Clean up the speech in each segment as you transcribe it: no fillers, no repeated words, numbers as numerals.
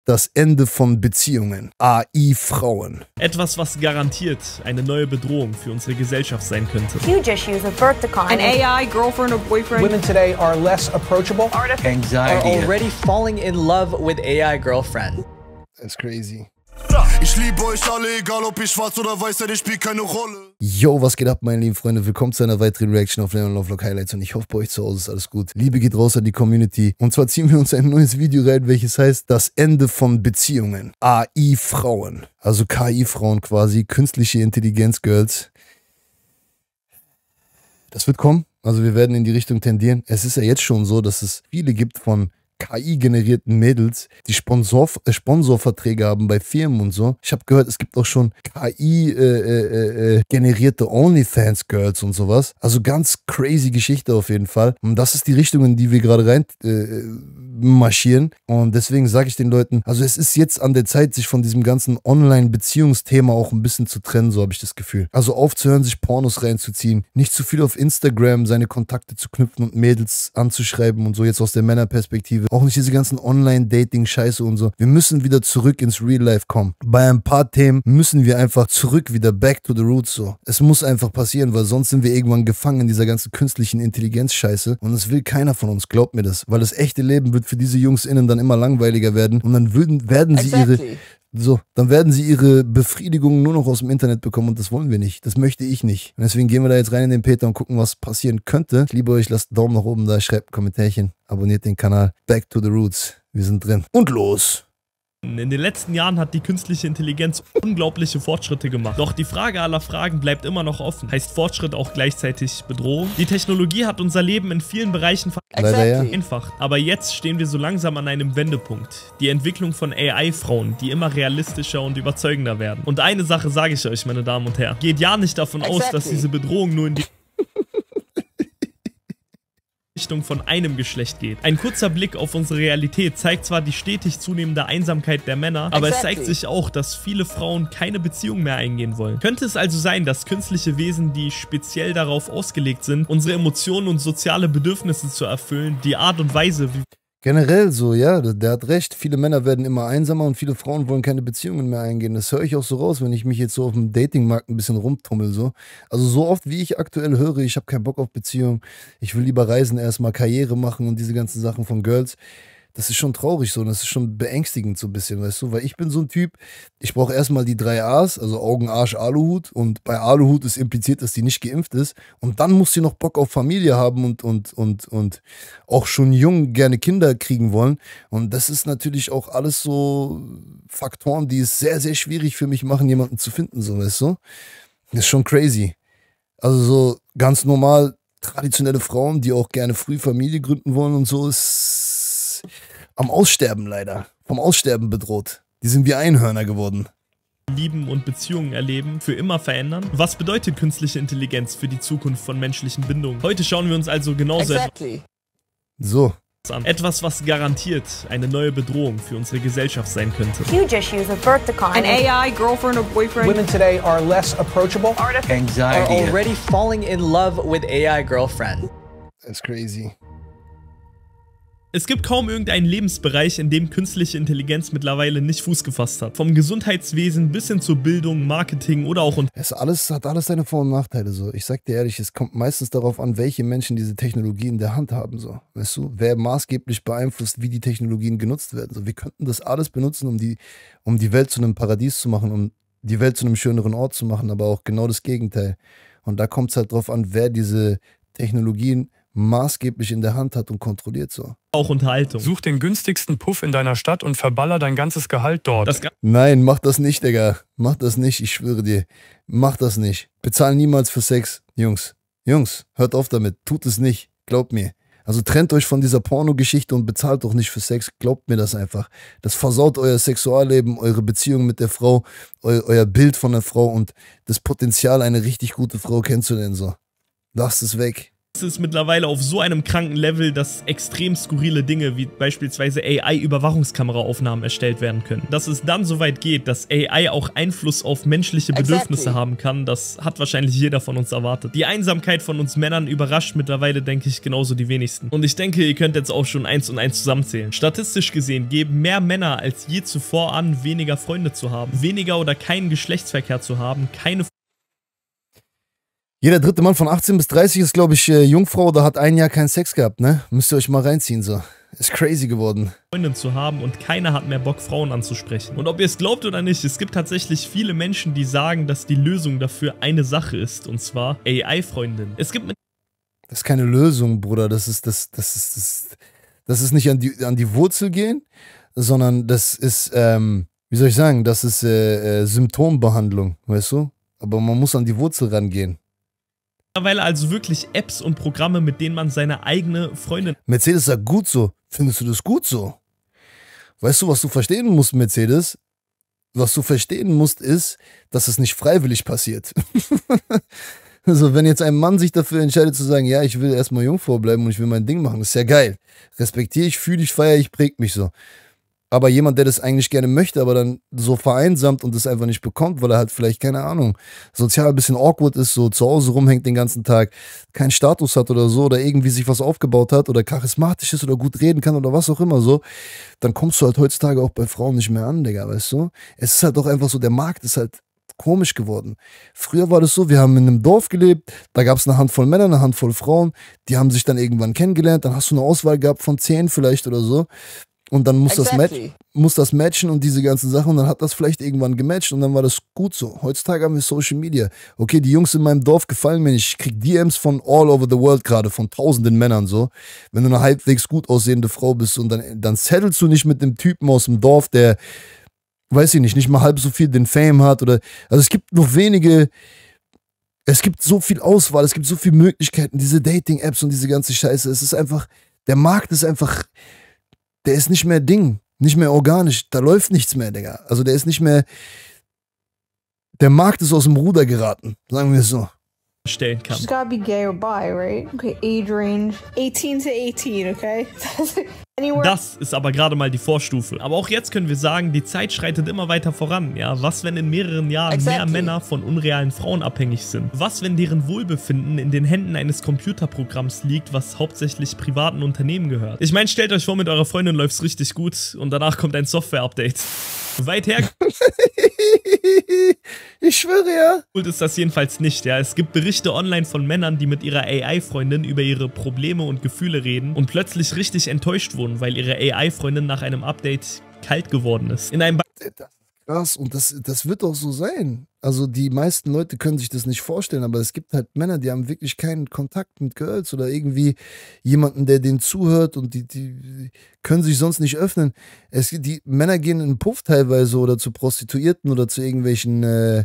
das Ende von Beziehungen. AI-Frauen. Etwas, was garantiert eine neue Bedrohung für unsere Gesellschaft sein könnte. Huge issues of birth decline. An AI girlfriend or boyfriend. Women today are less approachable. Anxiety. Are already falling in love with AI girlfriend. That's crazy. Ich liebe euch alle, egal ob ich schwarz oder weiß, denn ich spiele keine Rolle. Yo, was geht ab, meine lieben Freunde? Willkommen zu einer weiteren Reaction auf Leon Lovelock Highlights und ich hoffe, bei euch zu Hause ist alles gut. Liebe geht raus an die Community und zwar ziehen wir uns ein neues Video rein, welches heißt das Ende von Beziehungen. AI-Frauen, also KI-Frauen quasi, künstliche Intelligenz-Girls. Das wird kommen, also wir werden in die Richtung tendieren. Es ist ja jetzt schon so, dass es viele gibt von KI-generierten Mädels, die Sponsorverträge haben bei Firmen und so. Ich habe gehört, es gibt auch schon KI-generierte OnlyFans-Girls und sowas. Also ganz crazy Geschichte auf jeden Fall. Und das ist die Richtung, in die wir gerade rein marschieren. Und deswegen sage ich den Leuten, also es ist jetzt an der Zeit, sich von diesem ganzen Online-Beziehungsthema auch ein bisschen zu trennen, so habe ich das Gefühl. Also aufzuhören, sich Pornos reinzuziehen, nicht zu viel auf Instagram seine Kontakte zu knüpfen und Mädels anzuschreiben und so, jetzt aus der Männerperspektive. Auch nicht diese ganzen Online-Dating-Scheiße und so. Wir müssen wieder zurück ins Real Life kommen. Bei ein paar Themen müssen wir einfach zurück, wieder back to the roots so. Es muss einfach passieren, weil sonst sind wir irgendwann gefangen in dieser ganzen künstlichen Intelligenz-Scheiße und das will keiner von uns, glaubt mir das. Weil das echte Leben wird für diese Jungs innen dann immer langweiliger werden und dann werden sie ihre Befriedigung nur noch aus dem Internet bekommen und das wollen wir nicht. Das möchte ich nicht. Und deswegen gehen wir da jetzt rein in den Peter und gucken, was passieren könnte. Ich liebe euch, lasst einen Daumen nach oben da, schreibt ein Kommentärchen, abonniert den Kanal. Back to the roots. Wir sind drin. Und los! In den letzten Jahren hat die künstliche Intelligenz unglaubliche Fortschritte gemacht. Doch die Frage aller Fragen bleibt immer noch offen. Heißt Fortschritt auch gleichzeitig Bedrohung? Die Technologie hat unser Leben in vielen Bereichen vereinfacht. Aber jetzt stehen wir so langsam an einem Wendepunkt. Die Entwicklung von AI-Frauen, die immer realistischer und überzeugender werden. Und eine Sache sage ich euch, meine Damen und Herren. Geht ja nicht davon aus, dass diese Bedrohung nur in die Richtung von einem Geschlecht geht. Ein kurzer Blick auf unsere Realität zeigt zwar die stetig zunehmende Einsamkeit der Männer, aber es zeigt sich auch, dass viele Frauen keine Beziehung mehr eingehen wollen. Könnte es also sein, dass künstliche Wesen, die speziell darauf ausgelegt sind, unsere Emotionen und soziale Bedürfnisse zu erfüllen, die Art und Weise, wie Generell so, ja, der hat recht. Viele Männer werden immer einsamer und viele Frauen wollen keine Beziehungen mehr eingehen. Das höre ich auch so raus, wenn ich mich jetzt so auf dem Datingmarkt ein bisschen rumtummel. So. Also so oft, wie ich aktuell höre, ich habe keinen Bock auf Beziehung, ich will lieber reisen, erstmal Karriere machen und diese ganzen Sachen von Girls. Das ist schon traurig so und das ist schon beängstigend so ein bisschen, weißt du, weil ich bin so ein Typ, ich brauche erstmal die 3 A's, also Augen, Arsch, Aluhut und bei Aluhut ist impliziert, dass die nicht geimpft ist und dann muss sie noch Bock auf Familie haben und auch schon jung gerne Kinder kriegen wollen und das ist natürlich auch alles so Faktoren, die es sehr, sehr schwierig für mich machen, jemanden zu finden, so, weißt du, das ist schon crazy, also so ganz normal traditionelle Frauen, die auch gerne früh Familie gründen wollen und so, ist am Aussterben leider. Vom Aussterben bedroht. Die sind wie Einhörner geworden. Lieben und Beziehungen erleben, für immer verändern? Was bedeutet künstliche Intelligenz für die Zukunft von menschlichen Bindungen? Heute schauen wir uns also genauso so an. Etwas, was garantiert eine neue Bedrohung für unsere Gesellschaft sein könnte. Huge issues of birth decline. An AI girlfriend or boyfriend. Women today are less approachable. Anxiety. Are already falling in love with AI girlfriend. That's crazy. Es gibt kaum irgendeinen Lebensbereich, in dem künstliche Intelligenz mittlerweile nicht Fuß gefasst hat. Vom Gesundheitswesen bis hin zur Bildung, Marketing oder auch Es hat alles seine Vor- und Nachteile so. Ich sag dir ehrlich, es kommt meistens darauf an, welche Menschen diese Technologie in der Hand haben so. Weißt du, wer maßgeblich beeinflusst, wie die Technologien genutzt werden. So, wir könnten das alles benutzen, um die Welt zu einem Paradies zu machen, um die Welt zu einem schöneren Ort zu machen, aber auch genau das Gegenteil. Und da kommt es halt drauf an, wer diese Technologien maßgeblich in der Hand hat und kontrolliert so. Auch Unterhaltung. Such den günstigsten Puff in deiner Stadt und verballer dein ganzes Gehalt dort. Nein, mach das nicht, Digga. Mach das nicht, ich schwöre dir. Mach das nicht. Bezahl niemals für Sex. Jungs, hört auf damit. Tut es nicht. Glaubt mir. Also trennt euch von dieser Porno-Geschichte und bezahlt doch nicht für Sex. Glaubt mir das einfach. Das versaut euer Sexualleben, eure Beziehung mit der Frau, euer Bild von der Frau und das Potenzial, eine richtig gute Frau kennenzulernen. So. Lasst es weg. Es ist mittlerweile auf so einem kranken Level, dass extrem skurrile Dinge wie beispielsweise AI-Überwachungskameraaufnahmen erstellt werden können. Dass es dann so weit geht, dass AI auch Einfluss auf menschliche Bedürfnisse haben kann, das hat wahrscheinlich jeder von uns erwartet. Die Einsamkeit von uns Männern überrascht mittlerweile, denke ich, genauso die wenigsten. Und ich denke, ihr könnt jetzt auch schon 1 und 1 zusammenzählen. Statistisch gesehen geben mehr Männer als je zuvor an, weniger Freunde zu haben, weniger oder keinen Geschlechtsverkehr zu haben, keine Jeder dritte Mann von 18 bis 30 ist, glaube ich, Jungfrau oder hat ein Jahr keinen Sex gehabt, ne? Müsst ihr euch mal reinziehen, so. Ist crazy geworden. Freundin zu haben und keiner hat mehr Bock, Frauen anzusprechen. Und ob ihr es glaubt oder nicht, es gibt tatsächlich viele Menschen, die sagen, dass die Lösung dafür eine Sache ist, und zwar AI-Freundin. Es gibt Das ist keine Lösung, Bruder. Das ist nicht an die Wurzel gehen, sondern das ist, wie soll ich sagen, das ist Symptombehandlung, weißt du? Aber man muss an die Wurzel rangehen. mittlerweile also wirklich Apps und Programme, mit denen man seine eigene Freundin... Mercedes sagt gut so. Findest du das gut so? Weißt du, was du verstehen musst, Mercedes? Was du verstehen musst, ist, dass es nicht freiwillig passiert. Also, wenn jetzt ein Mann sich dafür entscheidet zu sagen, ja, ich will erstmal Jungfrau bleiben und ich will mein Ding machen, das ist ja geil. Respektiere ich, fühle ich, feiere ich, prägt mich so. Aber jemand, der das eigentlich gerne möchte, aber dann so vereinsamt und das einfach nicht bekommt, weil er halt vielleicht, keine Ahnung, sozial ein bisschen awkward ist, so zu Hause rumhängt den ganzen Tag, keinen Status hat oder so, oder irgendwie sich was aufgebaut hat oder charismatisch ist oder gut reden kann oder was auch immer so, dann kommst du halt heutzutage auch bei Frauen nicht mehr an, Digga, weißt du? Es ist halt doch einfach so, der Markt ist halt komisch geworden. Früher war das so, wir haben in einem Dorf gelebt, da gab es eine Handvoll Männer, eine Handvoll Frauen, die haben sich dann irgendwann kennengelernt, dann hast du eine Auswahl gehabt von 10 vielleicht oder so. Und dann muss das matchen und diese ganzen Sachen und dann hat das vielleicht irgendwann gematcht und dann war das gut so. Heutzutage haben wir Social Media. Okay, die Jungs in meinem Dorf gefallen mir nicht. Ich krieg DMs von all over the world gerade, von tausenden Männern so. Wenn du eine halbwegs gut aussehende Frau bist und dann settelst du nicht mit dem Typen aus dem Dorf, der, weiß ich nicht mal halb so viel den Fame hat oder, also es gibt noch wenige, es gibt so viel Auswahl, es gibt so viele Möglichkeiten, diese Dating-Apps und diese ganze Scheiße. Es ist einfach, der Markt ist einfach, der ist nicht mehr Ding, nicht mehr organisch, da läuft nichts mehr, Digga. Also der ist nicht mehr, der Markt ist aus dem Ruder geraten, sagen wir es so. Stellen kann. She's gotta be gay or bi, right? Okay, age range 18 to 18, okay? Anywhere. Das ist aber gerade mal die Vorstufe. Aber auch jetzt können wir sagen, die Zeit schreitet immer weiter voran. Ja, was, wenn in mehreren Jahren mehr Männer von unrealen Frauen abhängig sind? Was, wenn deren Wohlbefinden in den Händen eines Computerprogramms liegt, was hauptsächlich privaten Unternehmen gehört? Ich meine, stellt euch vor, mit eurer Freundin läuft's richtig gut und danach kommt ein Software-Update. Weit her. Ich schwöre, ja. Gut ist das jedenfalls nicht, ja. Es gibt Berichte online von Männern, die mit ihrer AI-Freundin über ihre Probleme und Gefühle reden und plötzlich richtig enttäuscht wurden, weil ihre AI-Freundin nach einem Update kalt geworden ist. In einem Das ist krass und das wird auch so sein. Also die meisten Leute können sich das nicht vorstellen, aber es gibt halt Männer, die haben wirklich keinen Kontakt mit Girls oder irgendwie jemanden, der denen zuhört und die können sich sonst nicht öffnen. Die Männer gehen in den Puff teilweise oder zu Prostituierten oder zu irgendwelchen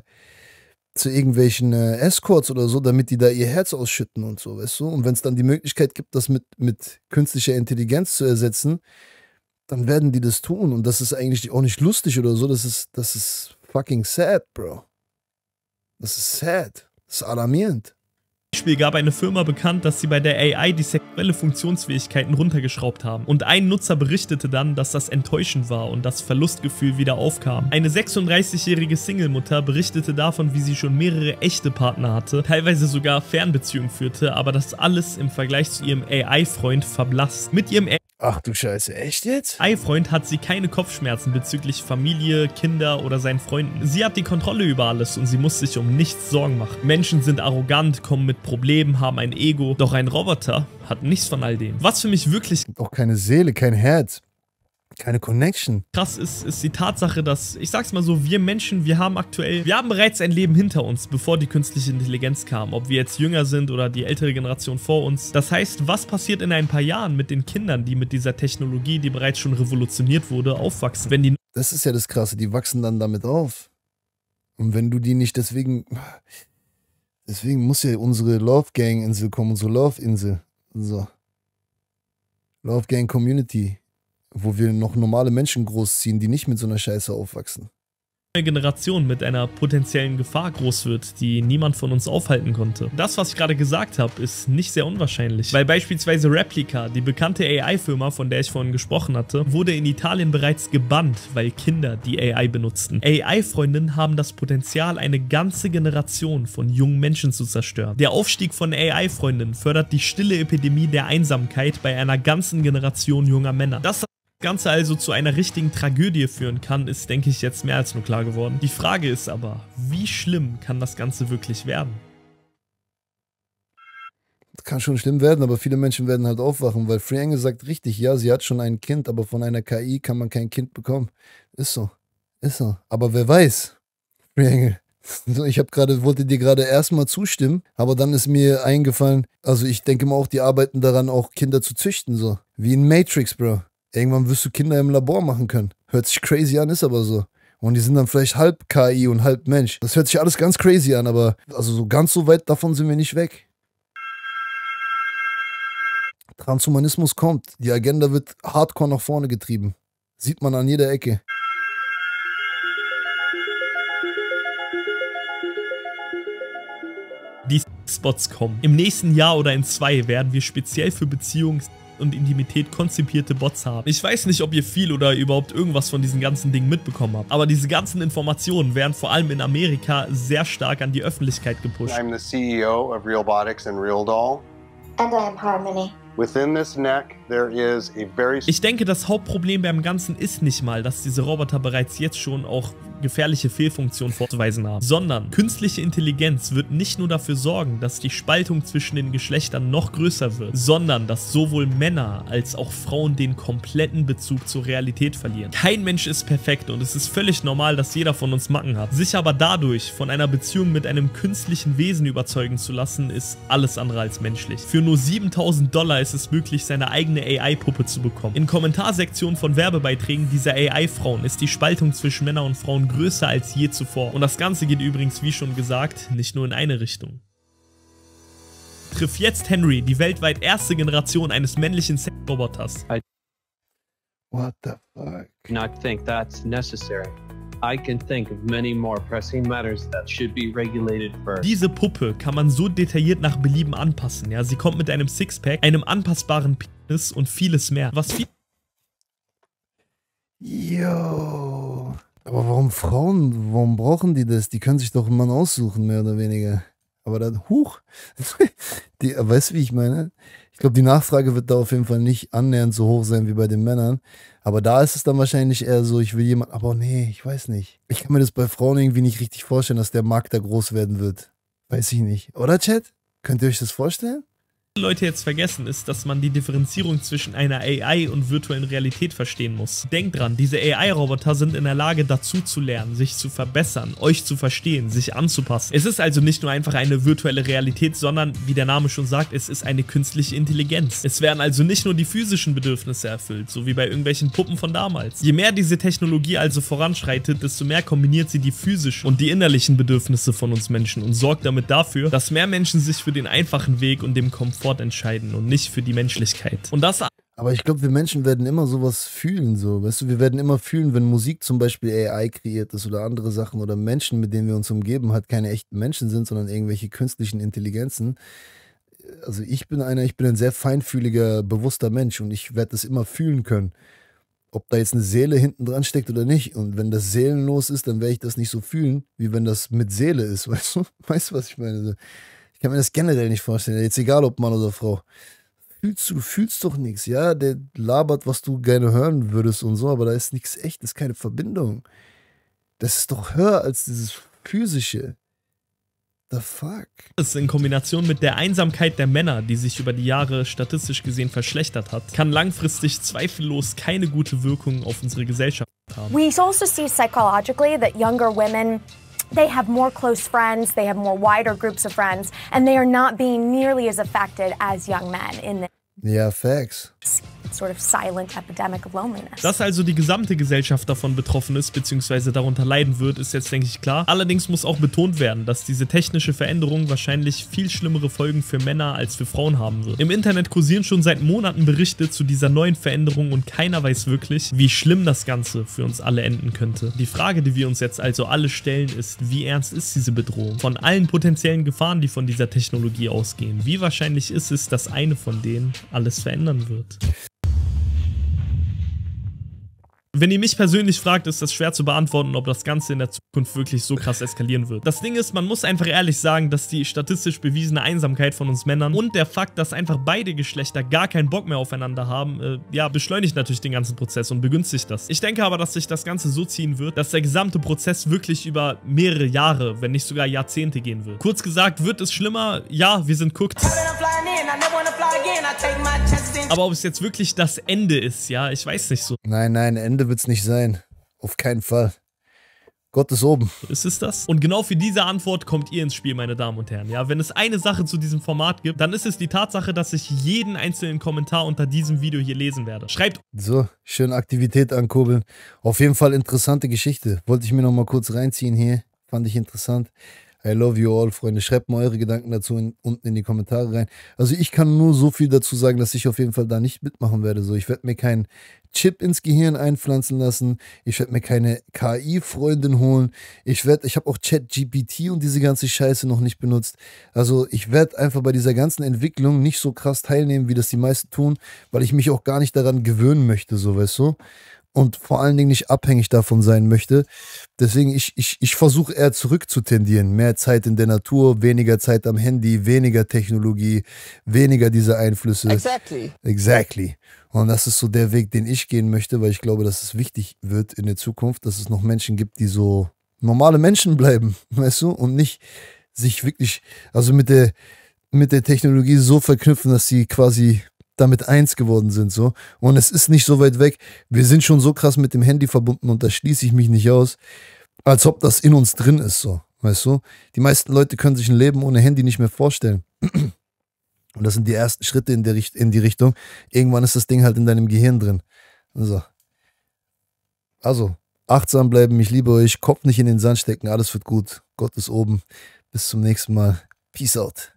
Escorts oder so, damit die da ihr Herz ausschütten und so, weißt du? Und wenn es dann die Möglichkeit gibt, das mit künstlicher Intelligenz zu ersetzen, dann werden die das tun. Und das ist eigentlich auch nicht lustig oder so. Das ist fucking sad, Bro. Das ist sad. Das ist alarmierend. Beispiel gab eine Firma bekannt, dass sie bei der AI die sexuelle Funktionsfähigkeiten runtergeschraubt haben. Und ein Nutzer berichtete dann, dass das enttäuschend war und das Verlustgefühl wieder aufkam. Eine 36-jährige Single-Mutter berichtete davon, wie sie schon mehrere echte Partner hatte, teilweise sogar Fernbeziehungen führte, aber das alles im Vergleich zu ihrem AI-Freund verblasst. Mit ihrem Ach du Scheiße, echt jetzt? AI-Freund hat sie keine Kopfschmerzen bezüglich Familie, Kinder oder seinen Freunden. Sie hat die Kontrolle über alles und sie muss sich um nichts Sorgen machen. Menschen sind arrogant, kommen mit Problemen, haben ein Ego, doch ein Roboter hat nichts von all dem. Was für mich wirklich Auch keine Seele, kein Herz, keine Connection. krass ist die Tatsache, dass, ich sag's mal so, wir Menschen, wir haben bereits ein Leben hinter uns, bevor die künstliche Intelligenz kam. Ob wir jetzt jünger sind oder die ältere Generation vor uns. Das heißt, was passiert in ein paar Jahren mit den Kindern, die mit dieser Technologie, die bereits schon revolutioniert wurde, aufwachsen? Wenn die Das ist ja das Krasse, die wachsen dann damit auf. Und wenn du die nicht, deswegen muss ja unsere Love Gang Insel kommen, unsere Love Insel. So. Love Gang Community, wo wir noch normale Menschen großziehen, die nicht mit so einer Scheiße aufwachsen. Generation mit einer potenziellen Gefahr groß wird, die niemand von uns aufhalten konnte. Das, was ich gerade gesagt habe, ist nicht sehr unwahrscheinlich, weil beispielsweise Replika, die bekannte AI-Firma, von der ich vorhin gesprochen hatte, wurde in Italien bereits gebannt, weil Kinder die AI benutzten. AI-Freundinnen haben das Potenzial, eine ganze Generation von jungen Menschen zu zerstören. Der Aufstieg von AI-Freundinnen fördert die stille Epidemie der Einsamkeit bei einer ganzen Generation junger Männer. Das Ganze also zu einer richtigen Tragödie führen kann, ist, denke ich, jetzt mehr als nur klar geworden. Die Frage ist aber, wie schlimm kann das Ganze wirklich werden? Das kann schon schlimm werden, aber viele Menschen werden halt aufwachen, weil Frienge sagt richtig, ja, sie hat schon ein Kind, aber von einer KI kann man kein Kind bekommen. Ist so. Ist so. Aber wer weiß, Frienge. Ich wollte dir gerade erstmal zustimmen, aber dann ist mir eingefallen, also ich denke mal auch, die arbeiten daran, auch Kinder zu züchten, so. Wie in Matrix, Bro. Irgendwann wirst du Kinder im Labor machen können. Hört sich crazy an, ist aber so. Und die sind dann vielleicht halb KI und halb Mensch. Das hört sich alles ganz crazy an, aber also so ganz so weit davon sind wir nicht weg. Transhumanismus kommt. Die Agenda wird hardcore nach vorne getrieben. Sieht man an jeder Ecke. Die Spots kommen. Im nächsten Jahr oder in 2 werden wir speziell für Beziehungs- und Intimität konzipierte Bots haben. Ich weiß nicht, ob ihr viel oder überhaupt irgendwas von diesen ganzen Dingen mitbekommen habt, aber diese ganzen Informationen werden vor allem in Amerika sehr stark an die Öffentlichkeit gepusht. I'm the CEO of Realbotics and RealDoll. And I am Harmony. Within this neck, there is a very... Ich denke, das Hauptproblem beim Ganzen ist nicht mal, dass diese Roboter bereits jetzt schon auch gefährliche Fehlfunktionen vorzuweisen haben, sondern künstliche Intelligenz wird nicht nur dafür sorgen, dass die Spaltung zwischen den Geschlechtern noch größer wird, sondern dass sowohl Männer als auch Frauen den kompletten Bezug zur Realität verlieren. Kein Mensch ist perfekt und es ist völlig normal, dass jeder von uns Macken hat. Sich aber dadurch von einer Beziehung mit einem künstlichen Wesen überzeugen zu lassen, ist alles andere als menschlich. Für nur $7.000 ist es möglich, seine eigene AI-Puppe zu bekommen. In Kommentarsektionen von Werbebeiträgen dieser AI-Frauen ist die Spaltung zwischen Männern und Frauen größer als je zuvor. Und das Ganze geht übrigens, wie schon gesagt, nicht nur in eine Richtung. Triff jetzt Henry, die weltweit erste Generation eines männlichen Sexroboters. What the fuck? Not think that's necessary. I can think of many more pressing matters that should be regulated first. Diese Puppe kann man so detailliert nach Belieben anpassen. Ja, sie kommt mit einem Sixpack, einem anpassbaren Penis und vieles mehr. Was viel... Yo. Aber warum Frauen? Warum brauchen die das? Die können sich doch einen Mann aussuchen, mehr oder weniger. Aber dann, weißt du, wie ich meine? Ich glaube, die Nachfrage wird da auf jeden Fall nicht annähernd so hoch sein wie bei den Männern. Aber da ist es dann wahrscheinlich eher so, ich will jemanden, aber nee, ich weiß nicht. Ich kann mir das bei Frauen irgendwie nicht richtig vorstellen, dass der Markt da groß werden wird. Weiß ich nicht. Oder, Chat? Könnt ihr euch das vorstellen? Leute jetzt vergessen, ist, dass man die Differenzierung zwischen einer AI und virtuellen Realität verstehen muss. Denkt dran, diese AI-Roboter sind in der Lage, dazu zu lernen, sich zu verbessern, euch zu verstehen, sich anzupassen. Es ist also nicht nur einfach eine virtuelle Realität, sondern, wie der Name schon sagt, es ist eine künstliche Intelligenz. Es werden also nicht nur die physischen Bedürfnisse erfüllt, so wie bei irgendwelchen Puppen von damals. Je mehr diese Technologie also voranschreitet, desto mehr kombiniert sie die physischen und die innerlichen Bedürfnisse von uns Menschen und sorgt damit dafür, dass mehr Menschen sich für den einfachen Weg und dem Komfort entscheiden und nicht für die Menschlichkeit. Und das... Aber ich glaube, wir Menschen werden immer sowas fühlen, so. Weißt du, wir werden immer fühlen, wenn Musik zum Beispiel AI kreiert ist oder andere Sachen oder Menschen, mit denen wir uns umgeben, halt keine echten Menschen sind, sondern irgendwelche künstlichen Intelligenzen. Also ich bin ein sehr feinfühliger, bewusster Mensch und ich werde das immer fühlen können. Ob da jetzt eine Seele hinten dran steckt oder nicht. Und wenn das seelenlos ist, dann werde ich das nicht so fühlen, wie wenn das mit Seele ist, weißt du? Weißt du, was ich meine? Ich kann mir das generell nicht vorstellen. Jetzt egal, ob Mann oder Frau. Du fühlst doch nichts, ja? Der labert, was du gerne hören würdest und so, aber da ist nichts echt, das ist keine Verbindung. Das ist doch höher als dieses Physische. The fuck? Das in Kombination mit der Einsamkeit der Männer, die sich über die Jahre statistisch gesehen verschlechtert hat, kann langfristig zweifellos keine gute Wirkung auf unsere Gesellschaft haben. We also see psychologically that younger women, they have more close friends, they have more wider groups of friends, and they are not being nearly as affected as young men in this. Ja, facts. sort of silent epidemic of loneliness. Dass also die gesamte Gesellschaft davon betroffen ist, beziehungsweise darunter leiden wird, ist jetzt, denke ich, klar. Allerdings muss auch betont werden, dass diese technische Veränderung wahrscheinlich viel schlimmere Folgen für Männer als für Frauen haben wird. Im Internet kursieren schon seit Monaten Berichte zu dieser neuen Veränderung und keiner weiß wirklich, wie schlimm das Ganze für uns alle enden könnte. Die Frage, die wir uns jetzt also alle stellen, ist, wie ernst ist diese Bedrohung? Von allen potenziellen Gefahren, die von dieser Technologie ausgehen, wie wahrscheinlich ist es, dass eine von denen alles verändern wird? Wenn ihr mich persönlich fragt, ist das schwer zu beantworten, ob das Ganze in der Zukunft wirklich so krass eskalieren wird. Das Ding ist, man muss einfach ehrlich sagen, dass die statistisch bewiesene Einsamkeit von uns Männern und der Fakt, dass einfach beide Geschlechter gar keinen Bock mehr aufeinander haben, ja, beschleunigt natürlich den ganzen Prozess und begünstigt das. Ich denke aber, dass sich das Ganze so ziehen wird, dass der gesamte Prozess wirklich über mehrere Jahre, wenn nicht sogar Jahrzehnte gehen wird. Kurz gesagt, wird es schlimmer? Ja, wir sind cooked. Aber ob es jetzt wirklich das Ende ist, ja, ich weiß nicht so. Nein, Ende wird es nicht sein. Auf keinen Fall. Gott ist oben. Ist es das? Und genau für diese Antwort kommt ihr ins Spiel, meine Damen und Herren. Ja, wenn es eine Sache zu diesem Format gibt, dann ist es die Tatsache, dass ich jeden einzelnen Kommentar unter diesem Video hier lesen werde. Schreibt... So, schön Aktivität ankurbeln. Auf jeden Fall interessante Geschichte. Wollte ich mir noch mal kurz reinziehen hier. Fand ich interessant. I love you all, Freunde. Schreibt mal eure Gedanken dazu unten in die Kommentare rein. Also ich kann nur so viel dazu sagen, dass ich auf jeden Fall da nicht mitmachen werde. So, ich werde mir keinen Chip ins Gehirn einpflanzen lassen. Ich werde mir keine KI-Freundin holen. Ich habe auch ChatGPT und diese ganze Scheiße noch nicht benutzt. Also ich werde einfach bei dieser ganzen Entwicklung nicht so krass teilnehmen, wie das die meisten tun, weil ich mich auch gar nicht daran gewöhnen möchte, so, weißt du? Und vor allen Dingen nicht abhängig davon sein möchte. Deswegen, ich versuche eher zurückzutendieren. Mehr Zeit in der Natur, weniger Zeit am Handy, weniger Technologie, weniger diese Einflüsse. Exactly. Und das ist so der Weg, den ich gehen möchte, weil ich glaube, dass es wichtig wird in der Zukunft, dass es noch Menschen gibt, die so normale Menschen bleiben, weißt du? Und nicht sich wirklich, also mit der Technologie so verknüpfen, dass sie quasi damit eins geworden sind, so. Und es ist nicht so weit weg. Wir sind schon so krass mit dem Handy verbunden und da schließe ich mich nicht aus, als ob das in uns drin ist, so. Weißt du? Die meisten Leute können sich ein Leben ohne Handy nicht mehr vorstellen. Und das sind die ersten Schritte in die Richtung. Irgendwann ist das Ding halt in deinem Gehirn drin. Also, achtsam bleiben, ich liebe euch, Kopf nicht in den Sand stecken, alles wird gut. Gott ist oben. Bis zum nächsten Mal. Peace out.